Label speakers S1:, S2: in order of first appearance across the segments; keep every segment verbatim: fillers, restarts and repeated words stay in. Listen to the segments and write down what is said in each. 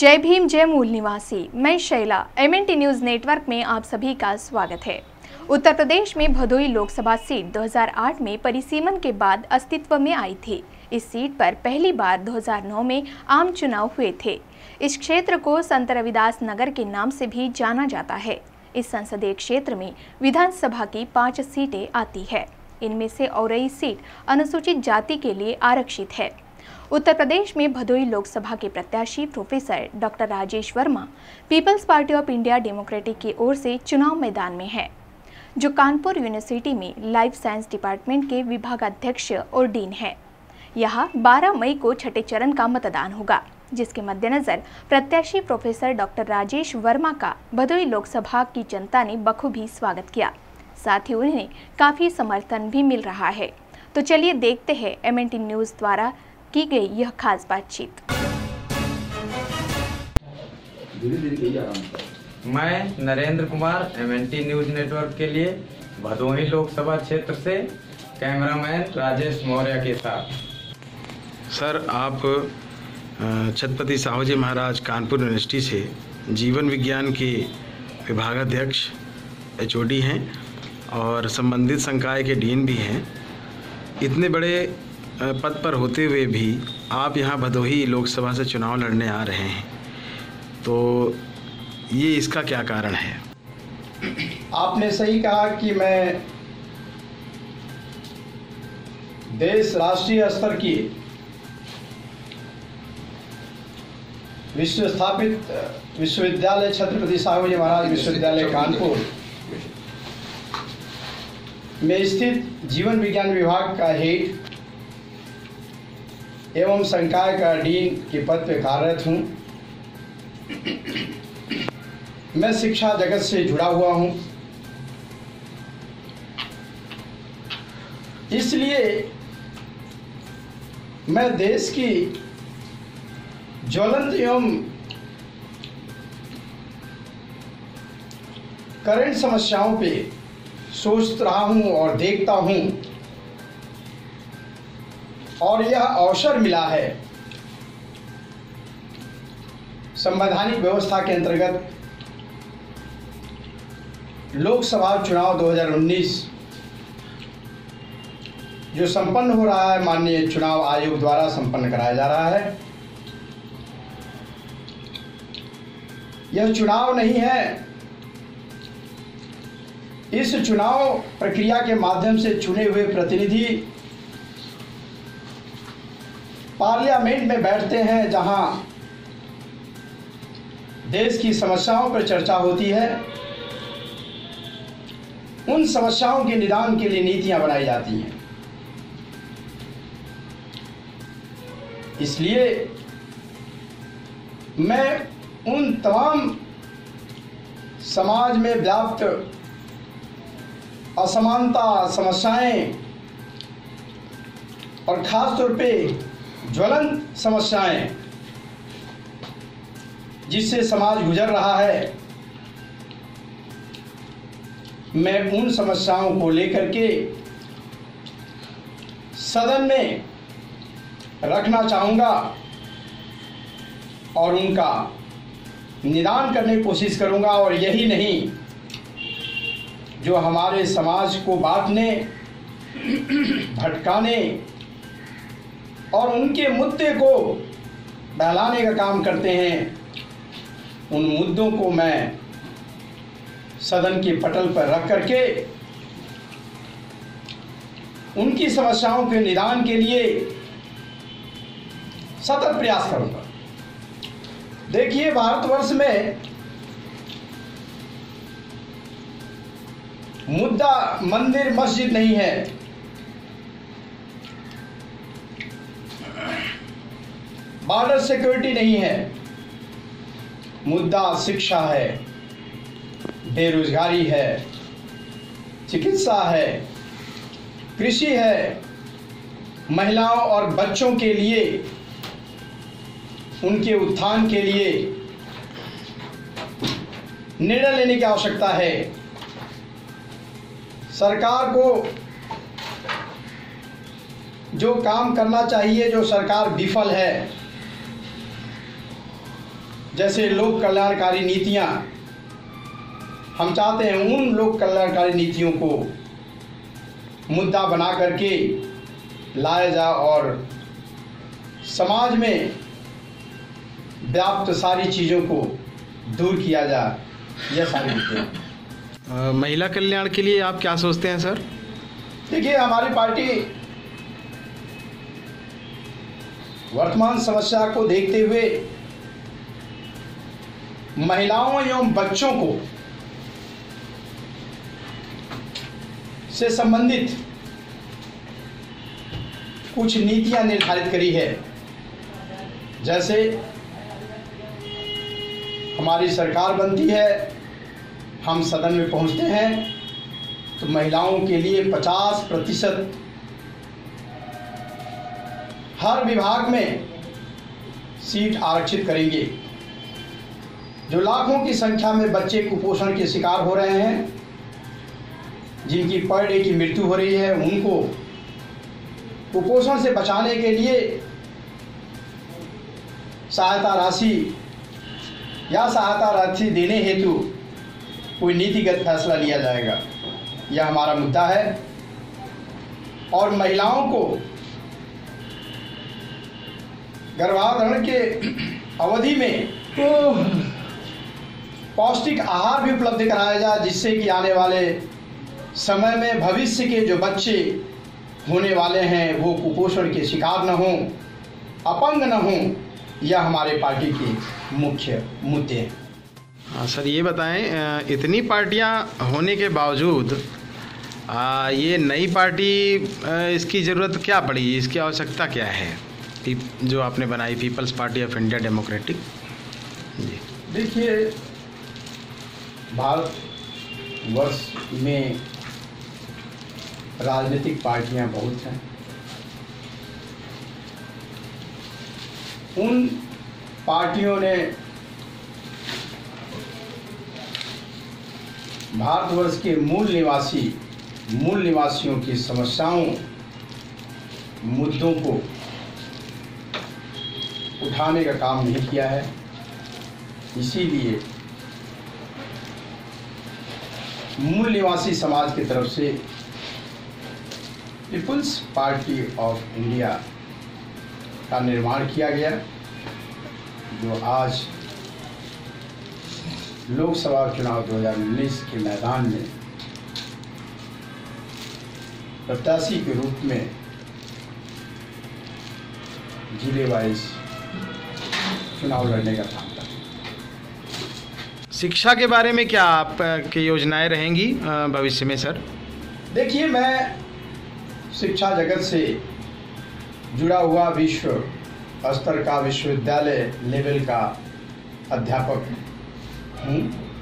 S1: जय भीम जय मूल निवासी, मैं शैला। एमएनटी न्यूज़ नेटवर्क में आप सभी का स्वागत है। उत्तर प्रदेश में भदोही लोकसभा सीट दो हज़ार आठ में परिसीमन के बाद अस्तित्व में आई थी। इस सीट पर पहली बार दो हज़ार नौ में आम चुनाव हुए थे। इस क्षेत्र को संत रविदास नगर के नाम से भी जाना जाता है। इस संसदीय क्षेत्र में विधानसभा की पाँच सीटें आती है। इनमें से औरई सीट अनुसूचित जाति के लिए आरक्षित है। उत्तर प्रदेश में भदोही लोकसभा के प्रत्याशी professor doctor Rajesh Verma people's party of India democratic की ओर से चुनाव मैदान में है, जो कानपुर यूनिवर्सिटी में लाइफ साइंस डिपार्टमेंट के विभागाध्यक्ष और डीन है। यहाँ बारह मई को छठे चरण का मतदान होगा, जिसके मद्देनजर प्रत्याशी प्रोफेसर डॉक्टर राजेश वर्मा का भदोही लोकसभा की जनता ने बखूबी स्वागत किया। साथ ही उन्हें काफ़ी समर्थन भी मिल रहा है। तो चलिए देखते हैं एमएनटी न्यूज़ द्वारा की गई यह खास बातचीत।
S2: मैं Narendra Kumar MNT news network के लिए भदोही लोकसभा क्षेत्र से कैमरामैन राजेश मौर्य के साथ।
S3: सर, आप छत्रपति साहू जी महाराज कानपुर यूनिवर्सिटी से जीवन विज्ञान के विभागाध्यक्ष एचओडी हैं और संबंधित संकाय के डीन भी हैं। इतने बड़े पद पर होते हुए भी आप यहाँ भदोही लोकसभा से चुनाव लड़ने आ रहे हैं, तो ये इसका क्या कारण है?
S4: आपने सही कहा कि मैं देश राष्ट्रीय स्तर की विश्व स्थापित विश्वविद्यालय छत्रपति साहू जी महाराज विश्वविद्यालय कानपुर में स्थित जीवन विज्ञान विभाग का हेड एवं संकाय का डीन के पद पर कार्यरत हूँ। मैं शिक्षा जगत से जुड़ा हुआ हूँ, इसलिए मैं देश की ज्वलंत एवं करंट समस्याओं पे सोच रहा हूँ और देखता हूँ, और यह अवसर मिला है संवैधानिक व्यवस्था के अंतर्गत लोकसभा चुनाव दो हज़ार उन्नीस जो संपन्न हो रहा है, माननीय चुनाव आयोग द्वारा संपन्न कराया जा रहा है। यह चुनाव नहीं है, इस चुनाव प्रक्रिया के माध्यम से चुने हुए प्रतिनिधि पार्लियामेंट में बैठते हैं, जहां देश की समस्याओं पर चर्चा होती है। उन समस्याओं के निदान के लिए नीतियां बनाई जाती हैं। इसलिए मैं उन तमाम समाज में व्याप्त असमानता, समस्याएं और खास तौर पे ज्वलंत समस्याएं जिससे समाज गुजर रहा है, मैं उन समस्याओं को लेकर के सदन में रखना चाहूँगा और उनका निदान करने की कोशिश करूँगा। और यही नहीं, जो हमारे समाज को बांटने, भटकाने और उनके मुद्दे को बहलाने का काम करते हैं, उन मुद्दों को मैं सदन के पटल पर रख करके उनकी समस्याओं के निदान के लिए सतत प्रयास करूंगा। देखिए, भारतवर्ष में मुद्दा मंदिर मस्जिद नहीं है, बॉर्डर सिक्योरिटी नहीं है। मुद्दा शिक्षा है, बेरोजगारी है, चिकित्सा है, कृषि है, महिलाओं और बच्चों के लिए, उनके उत्थान के लिए निर्णय लेने की आवश्यकता है। सरकार को जो काम करना चाहिए, जो सरकार विफल है, जैसे लोक कल्याणकारी नीतियाँ, हम चाहते हैं उन लोक कल्याणकारी नीतियों को मुद्दा बना करके लाया जा और समाज में व्याप्त सारी चीज़ों को दूर किया जा। यह सारी मुद्दे।
S3: महिला कल्याण के लिए आप क्या सोचते हैं सर?
S4: देखिए, हमारी पार्टी वर्तमान समस्या को देखते हुए महिलाओं एवं बच्चों को से संबंधित कुछ नीतियां निर्धारित करी है। जैसे हमारी सरकार बनती है, हम सदन में पहुंचते हैं तो महिलाओं के लिए पचास प्रतिशत हर विभाग में सीट आरक्षित करेंगे। जो लाखों की संख्या में बच्चे कुपोषण के शिकार हो रहे हैं, जिनकी पर डे की मृत्यु हो रही है, उनको कुपोषण से बचाने के लिए सहायता राशि या सहायता राशि देने हेतु कोई नीतिगत फैसला लिया जाएगा। यह हमारा मुद्दा है। और महिलाओं को गर्भाधारण के अवधि में पौष्टिक आहार भी उपलब्ध कराया जाए, जिससे कि आने वाले समय में भविष्य के जो बच्चे होने वाले हैं वो कुपोषण के शिकार न हों, अपंग न हों। यह हमारे पार्टी के मुख्य मुद्दे हैं।
S3: हाँ सर, ये बताएं, इतनी पार्टियां होने के बावजूद आ, ये नई पार्टी आ, इसकी ज़रूरत क्या पड़ी, इसकी आवश्यकता क्या है जो आपने बनाई, people's party of India democratic? जी
S4: देखिए, भारत वर्ष में राजनीतिक पार्टियां बहुत हैं। उन पार्टियों ने भारतवर्ष के मूल निवासी मूल निवासियों की समस्याओं, मुद्दों को उठाने का काम नहीं किया है। इसीलिए मूल निवासी समाज की तरफ से पीपल्स पार्टी ऑफ इंडिया का निर्माण किया गया, जो आज लोकसभा चुनाव दो हज़ार उन्नीस के मैदान में प्रत्याशी के रूप में जिले वाइज चुनाव लड़ने का काम था।
S3: शिक्षा के बारे में क्या आपकी योजनाएं रहेंगी भविष्य में सर?
S4: देखिए, मैं शिक्षा जगत से जुड़ा हुआ विश्व स्तर का विश्वविद्यालय लेवल का अध्यापक हूँ,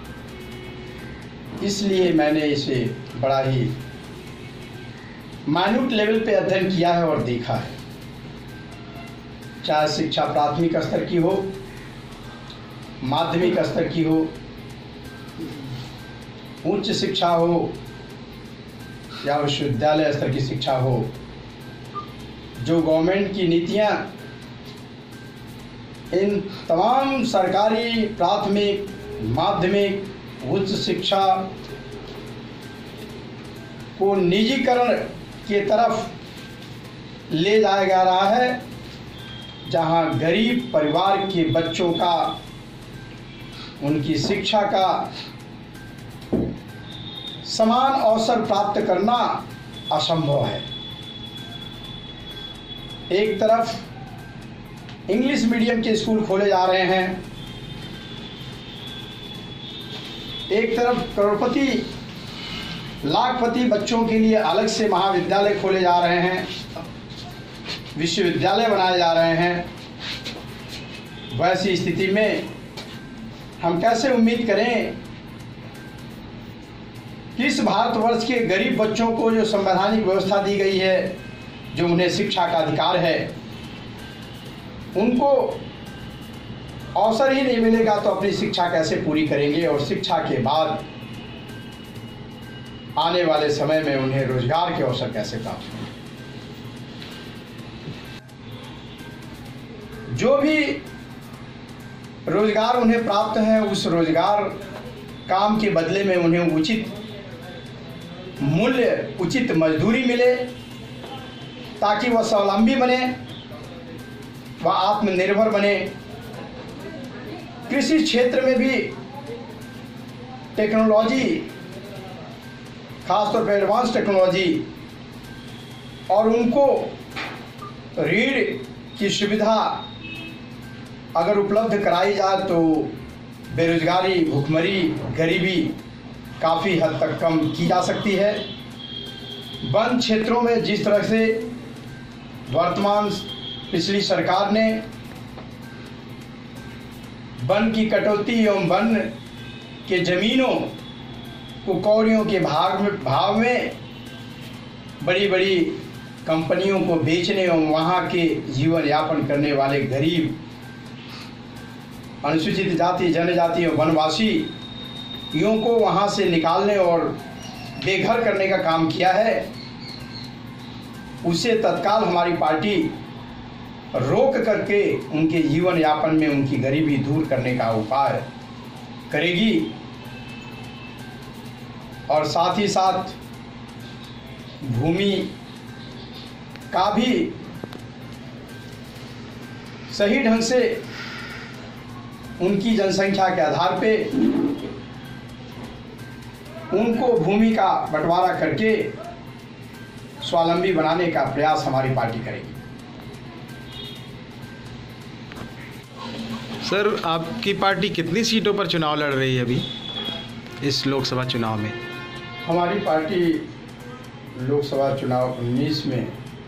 S4: इसलिए मैंने इसे बड़ा ही माइन्यूट लेवल पे अध्ययन किया है और देखा है। चाहे शिक्षा प्राथमिक स्तर की हो, माध्यमिक स्तर की हो, उच्च शिक्षा हो या विश्वविद्यालय स्तर की शिक्षा हो, जो गवर्नमेंट की नीतियां इन तमाम सरकारी प्राथमिक, माध्यमिक, उच्च शिक्षा को निजीकरण के तरफ ले जाया जा रहा है, जहां गरीब परिवार के बच्चों का, उनकी शिक्षा का समान अवसर प्राप्त करना असंभव है। एक तरफ इंग्लिश मीडियम के स्कूल खोले जा रहे हैं, एक तरफ करोड़पति लाखपति बच्चों के लिए अलग से महाविद्यालय खोले जा रहे हैं, विश्वविद्यालय बनाए जा रहे हैं। वैसी स्थिति में हम कैसे उम्मीद करें कि इस भारतवर्ष के गरीब बच्चों को जो संवैधानिक व्यवस्था दी गई है, जो उन्हें शिक्षा का अधिकार है, उनको अवसर ही नहीं मिलेगा तो अपनी शिक्षा कैसे पूरी करेंगे? और शिक्षा के बाद आने वाले समय में उन्हें रोजगार के अवसर कैसे प्राप्त होंगे? जो भी रोजगार उन्हें प्राप्त है, उस रोजगार काम के बदले में उन्हें उचित मूल्य, उचित मजदूरी मिले, ताकि वह स्वावलंबी बने, वह आत्मनिर्भर बने। कृषि क्षेत्र में भी टेक्नोलॉजी, खासतौर पर एडवांस टेक्नोलॉजी, और उनको ऋण की सुविधा अगर उपलब्ध कराई जाए तो बेरोजगारी, भुखमरी, गरीबी काफ़ी हद तक कम की जा सकती है। वन क्षेत्रों में जिस तरह से वर्तमान पिछली सरकार ने वन की कटौती एवं वन के जमीनों को कौड़ियों के भाग में भाव में बड़ी बड़ी कंपनियों को बेचने एवं वहाँ के जीवन यापन करने वाले गरीब, अनुसूचित जाति, जनजाति और वनवासी यों को वहाँ से निकालने और बेघर करने का काम किया है, उसे तत्काल हमारी पार्टी रोक करके उनके जीवन यापन में उनकी गरीबी दूर करने का उपाय करेगी। और साथ ही साथ भूमि का भी सही ढंग से उनकी जनसंख्या के आधार पे उनको भूमि का बंटवारा करके स्वावलंबी बनाने का प्रयास हमारी पार्टी करेगी।
S3: सर, आपकी पार्टी कितनी सीटों पर चुनाव लड़ रही है अभी इस लोकसभा चुनाव में?
S4: हमारी पार्टी लोकसभा चुनाव उन्नीस में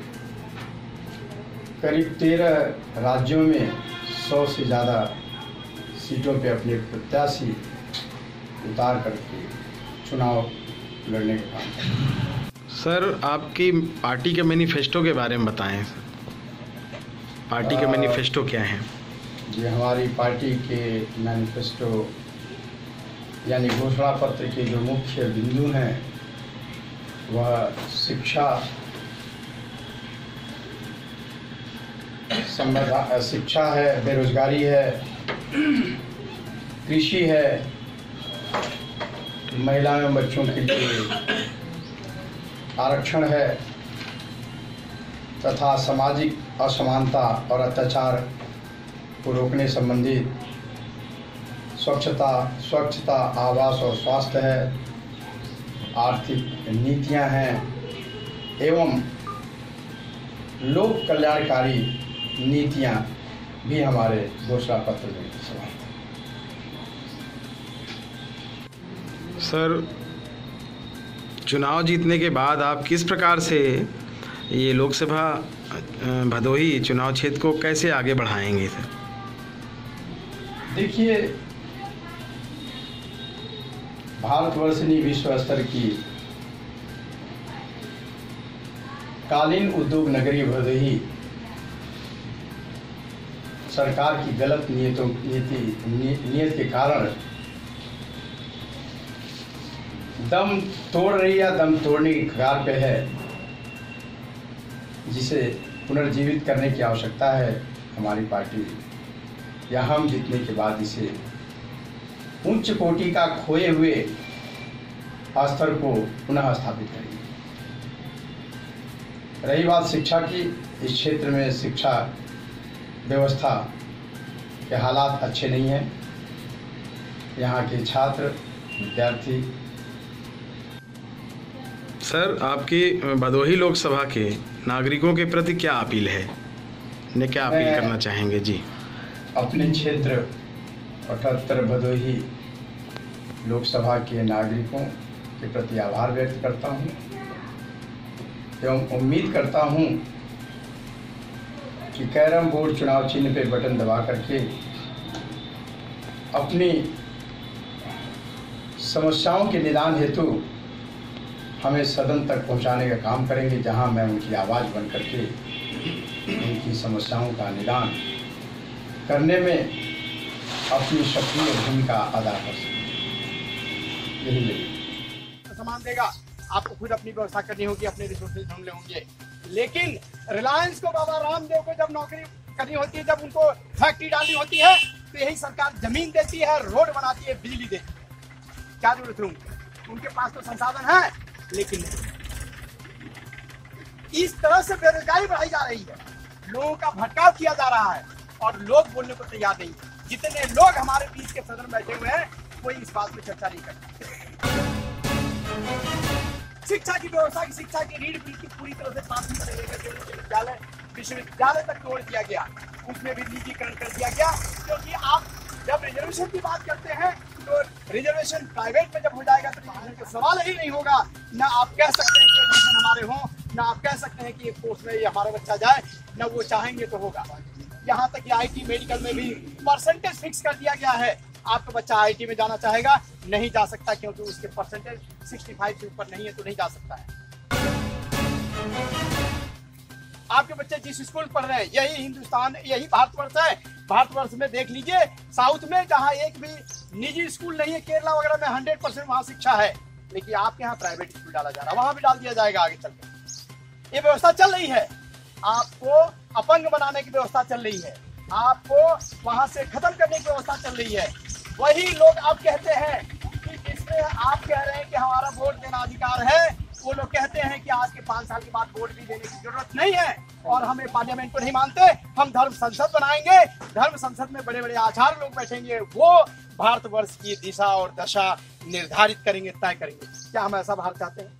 S4: करीब तेरह राज्यों में सौ से ज़्यादा सीटों पे अपने प्रत्याशी उतार करके चुनाव लड़ने का काम करें।
S3: सर, आपकी पार्टी के मैनिफेस्टो के बारे में बताएं। पार्टी के मैनिफेस्टो क्या हैं?
S4: जी, हमारी पार्टी के मैनिफेस्टो यानी घोषणा पत्र के जो मुख्य बिंदु हैं वह शिक्षा, संबंध शिक्षा है, बेरोजगारी है, कृषि है, महिला एवं बच्चों के लिए आरक्षण है, तथा सामाजिक असमानता और अत्याचार को रोकने संबंधित स्वच्छता स्वच्छता आवास और स्वास्थ्य है, आर्थिक नीतियां हैं एवं लोक कल्याणकारी नीतियां भी हमारे घोषणा पत्र में समाहित हैं।
S3: सर, चुनाव जीतने के बाद आप किस प्रकार से ये लोकसभा भदोही चुनाव क्षेत्र को कैसे आगे बढ़ाएंगे सर?
S4: देखिए, भारतवर्ष ने विश्व स्तर की कालीन उद्योग नगरी भदोही सरकार की गलत नीयतों नीति नियत के कारण दम तोड़ रही है, दम तोड़ने की कगार पे है, जिसे पुनर्जीवित करने की आवश्यकता है। हमारी पार्टी या हम जीतने के बाद इसे उच्च कोटि का खोए हुए स्तर को पुनः स्थापित करेंगे। रही बात शिक्षा की, इस क्षेत्र में शिक्षा व्यवस्था के हालात अच्छे नहीं हैं। यहाँ के छात्र विद्यार्थी।
S3: सर, आपकी भदोही लोकसभा के नागरिकों के प्रति क्या अपील है, ने क्या अपील करना चाहेंगे? जी,
S4: अपने क्षेत्र अठहत्तर भदोही लोकसभा के नागरिकों के प्रति आभार व्यक्त करता हूँ एवं उम्मीद करता हूँ कि कैरम बोर्ड चुनाव चिन्ह पे बटन दबा करके अपनी समस्याओं के निदान हेतु हमें सदन तक पहुंचाने का काम करेंगे, जहां मैं उनकी आवाज़ बन करके उनकी समस्याओं का निदान करने में अपनी सक्रिय भूमिका अदा कर सकते। यही मेरी
S5: सामान देगा, आपको खुद अपनी व्यवस्था करनी होगी, अपने रिसोर्सेज ढूंढने होंगे। लेकिन रिलायंस को बाबा रामदेव को जब नौकरी करनी होती है, जब उनको फैक्ट्री डालनी होती है, तो यही सरकार जमीन देती है, रोड बनाती है, बिजली देती है। क्या जरूरत है उनकी? उनके पास तो संसाधन है, लेकिन नहीं। इस तरह से बेरोजगारी बढ़ाई जा रही है, लोगों का भटकाव किया जा रहा है और लोग बोलने को तैयार नहीं। जितने लोग हमारे बीच के सदन बैठे हुए हैं, कोई इस बात में चर्चा नहीं करता। शिक्षा की व्यवस्था की शिक्षा की रीढ़ बिल्कुल पूरी तरह से पास से लेकर विश्वविद्यालय विश्वविद्यालय तक तोड़ दिया गया, उसमें भी निजीकरण कर दिया गया। क्योंकि आप जब रिजर्वेशन की बात करते हैं तो रिजर्वेशन प्राइवेट में जब हो जाएगा तो रिजर्वेशन का सवाल ही नहीं होगा। ना आप कह सकते हैं कि एडमिशन हमारे हों, ना आप कह सकते हैं कि एक कोर्स में ये हमारा बच्चा जाए, ना वो चाहेंगे तो होगा। यहाँ तक कि आईटी मेडिकल में भी परसेंटेज फिक्स कर दिया गया है। आपका बच्चा आईटी में जाना चाहेगा, नहीं जा सकता, क्योंकि उसके परसेंटेज पैंसठ से ऊपर नहीं है तो नहीं जा सकता है। आपके बच्चे जिस स्कूल पढ़ रहे हैं, यही हिंदुस्तान, यही भारतवर्ष है। भारतवर्ष में देख लीजिए, साउथ में जहाँ एक भी निजी स्कूल नहीं है, केरला वगैरह में हंड्रेड परसेंट वहाँ शिक्षा है। लेकिन आपके यहाँ प्राइवेट स्कूल डाला जा रहा है, वहां भी डाल दिया जाएगा आगे चलकर। ये व्यवस्था चल रही है। आपको अपंग बनाने की व्यवस्था चल रही है, आपको वहां से खत्म करने की व्यवस्था चल रही है। वही लोग अब कहते हैं कि जिसमें आप कह रहे हैं कि हमारा वोट देना अधिकार है, वो लोग कहते हैं कि आज के पांच साल के बाद वोट भी देने की जरूरत नहीं है और हमें पार्लियामेंट को नहीं मानते। हम धर्म संसद बनाएंगे, धर्म संसद में बड़े बड़े आचार्य लोग बैठेंगे, वो भारतवर्ष की दिशा और दशा निर्धारित करेंगे, तय करेंगे। क्या हम ऐसा भारत चाहते हैं?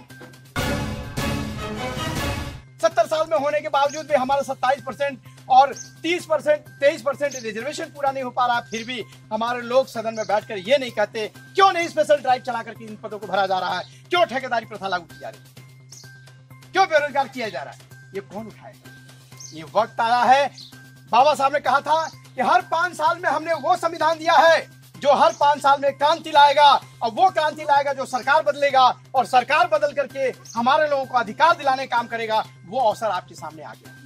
S5: सत्तर साल में होने के बावजूद भी हमारा सत्ताईस परसेंट और तीस परसेंट तेईस परसेंट रिजर्वेशन पूरा नहीं हो पा रहा। फिर भी हमारे लोग सदन में बैठकर ये नहीं कहते क्यों नहीं स्पेशल ड्राइव चला करके इन पदों को भरा जा रहा है, क्यों ठेकेदारी प्रथा लागू की जा रही है, क्यों बेरोजगार किया जा रहा है। ये कौन उठाएगा? ये वक्त आया है। बाबा साहब ने कहा था कि हर पांच साल में हमने वो संविधान दिया है जो हर पांच साल में क्रांति लाएगा, और वो क्रांति लाएगा जो सरकार बदलेगा, और सरकार बदल करके हमारे लोगों को अधिकार दिलाने काम करेगा। वो अवसर आपके सामने आ गया,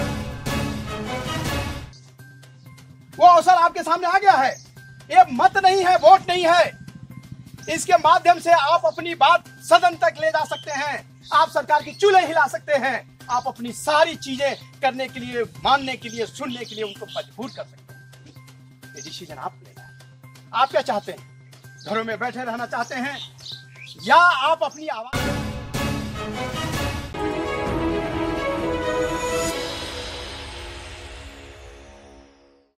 S5: वो अवसर आपके सामने आ गया है। ये मत नहीं है, वोट नहीं है। इसके माध्यम से आप अपनी बात सदन तक ले जा सकते हैं, आप सरकार की चूल्हे हिला सकते हैं, आप अपनी सारी चीजें करने के लिए, मानने के लिए, सुनने के लिए उनको मजबूर कर सकते हैं। ये डिसीजन आप लेना है। आप क्या चाहते हैं? घरों में बैठे रहना चाहते हैं या आप अपनी आवाज